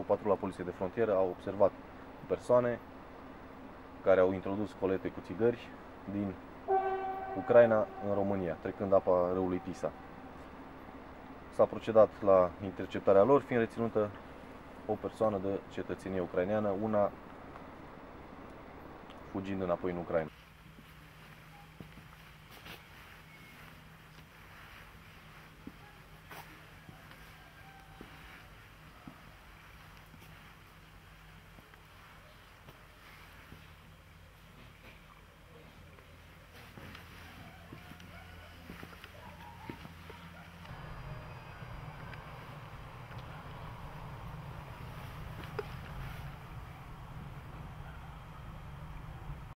o patrulă a poliției de frontieră a observat persoane care au introdus colete cu țigări din Ucraina în România, trecând apa râului Tisa. S-a procedat la interceptarea lor, fiind reținută o persoană de cetățenie ucraineană, una fugind înapoi în Ucraina.